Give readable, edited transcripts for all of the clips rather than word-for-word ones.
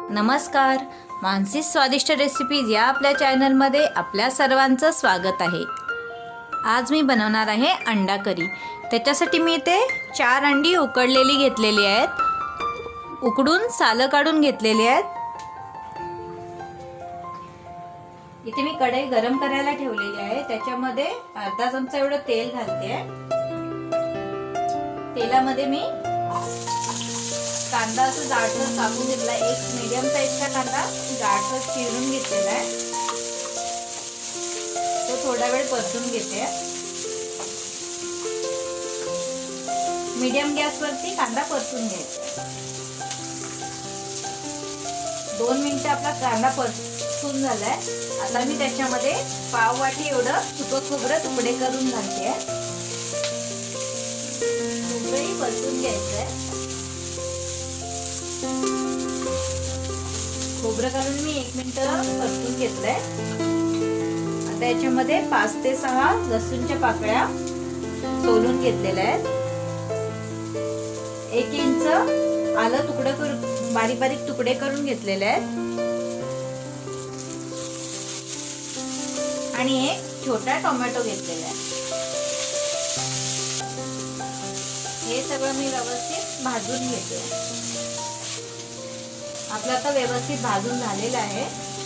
नमस्कार, मानसी स्वादिष्ट रेसिपीज या आपल्या चॅनलमध्ये आपल्या सर्वांचं स्वागत आहे। आज मी बनवणार आहे अंडा करी। त्याच्यासाठी मी इथे 4 अंडी उकडलेली घेतलेली आहेत, उकडून सालं काढून घेतलेली आहेत। इथे मी कढई गरम करायला ठेवलेली आहे, त्याच्यामध्ये अर्धा चमचा एवढं तेल घालते। तेलामध्ये मी कांदा असं जाडसर कापून घेतला, एक मीडियम साइजचा कांदा जाडसर चिरून घेतलेला आहे। तो थोडा वेळ परतून घेते। मीडियम गॅसवरती कांदा परतून घ्यायचा। 2 मिनिटं आपला कांदा परतून झालाय। आता मी त्याच्यामध्ये पाव वाटी एवढं सुकं खोबरं तुकडे करून घालते। खोबरंही परतून घ्यायचंय। खोबरं घालून मी 1 मिनिट परतून घेतलंय। आता याच्यामध्ये 5 ते 6 लसूणच्या पाकळ्या सोलून घेतलेल्या आहेत। 1 इंच आलं तुकडे करून बारीक बारीक तुकडे करून घेतलेले आहेत आणि एक छोटा टोमॅटो घेतलेला आहे। हे सगळं मी व्यवस्थित भाजून घेते। आपलं आता व्यवस्थित भाजून झालेलं आहे।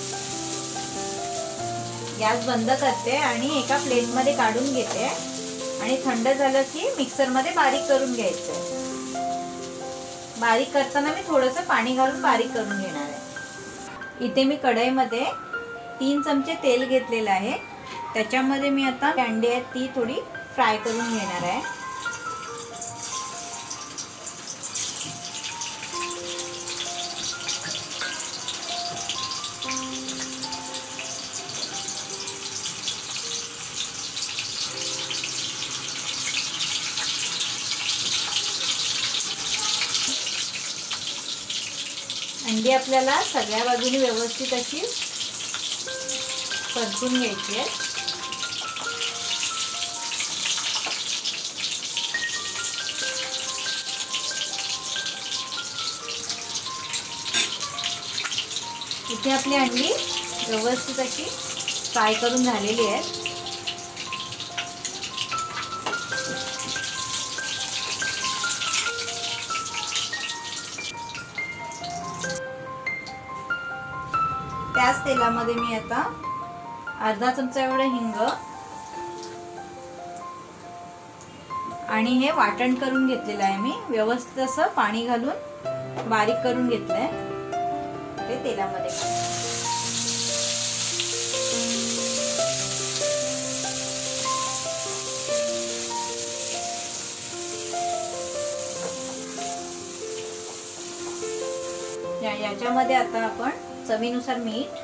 गॅस बंद करते आणि एका प्लेट मध्ये काढून घेते आणि थंड झालं की मिक्सर मध्ये बारीक करून घ्यायचं। बारीक करताना मी थोडंसं पाणी घालून बारीक करून घेणार आहे। इथे मी कढईमध्ये 3 चमचे तेल घेतलेलं आहे। त्याच्यामध्ये मी आता अंडी आहेत ती थोडी फ्राय करून घेणार आहे। अंडी आपल्याला सगळ्या बाजूने व्यवस्थित अशी परतून घ्यायची आहे। इथे आपली अंडी व्यवस्थित अशी फ्राय करून झालेली आहे। त्याच तेलामध्ये मी आता अर्धा चमचा एवढं हिंग आणि हे वाटण करून घेतलेलं आहे। मी व्यवस्थित असं पाणी घालून बारीक करून घेतलंय। ते तेलामध्ये याच्यामध्ये आता आपण चवीनुसार मीठ,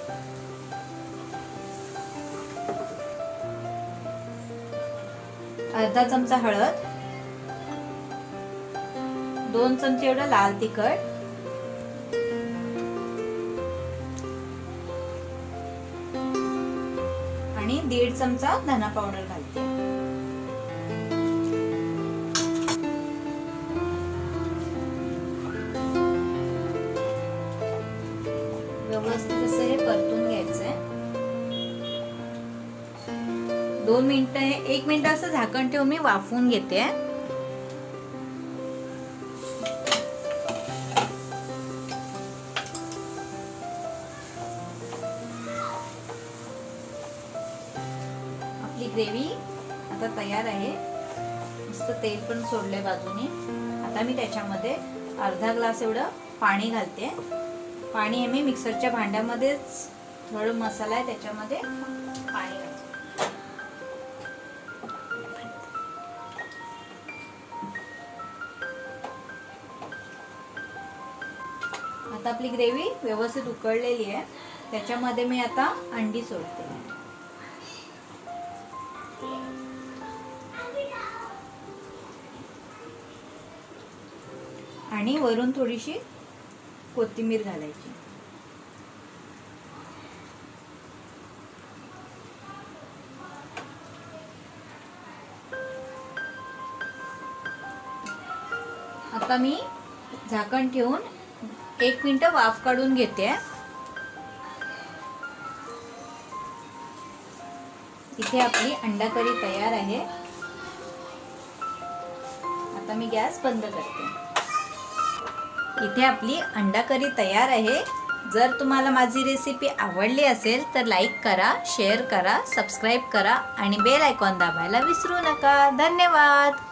अर्धा चमचा हळद, 2 चमचे एवढं लाल तिखट आणि 1.5 चमचा धना पावडर घालते। व्यवस्थित असं हे परतून घ्यायचंय। 2 मिनिटं 1 मिनिट असं झाकण ठेवून मी वाफवून घेते। आपली ग्रेव्ही आता तयार आहे। मस्त तेल पण सोडले बाजूने। आता मी त्याच्यामध्ये अर्धा ग्लास एवढं पाणी घालते। पाणी हे मी मिक्सरच्या भांड्यामध्येच थोडं मसाला आहे त्याच्यामध्ये पाणी घालते। आता आपली ग्रेव्ही व्यवस्थित उकळलेली आहे। त्याच्यामध्ये मी आता अंडी सोडते आणि वरून थोडीशी कोथिंबीर घालायची। आता मी झाकण ठेवून 1 मिनिट वाफ काढून घेते। इथे आपली अंडा करी तयार आहे। आता मी गॅस बंद करते। इथे आपली अंडा करी तयार आहे। जर तुम्हाला माझी रेसिपी आवडली असेल तर लाईक करा, शेअर करा, सबस्क्राईब करा आणि बेल आयकॉन दाबायला विसरू नका। धन्यवाद।